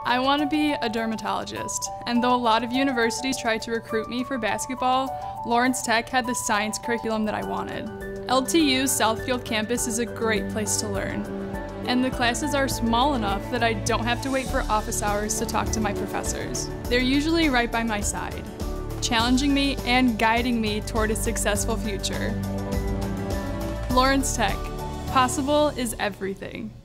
I want to be a dermatologist, and though a lot of universities tried to recruit me for basketball, Lawrence Tech had the science curriculum that I wanted. LTU's Southfield campus is a great place to learn, and the classes are small enough that I don't have to wait for office hours to talk to my professors. They're usually right by my side, challenging me and guiding me toward a successful future. Lawrence Tech. Possible is everything.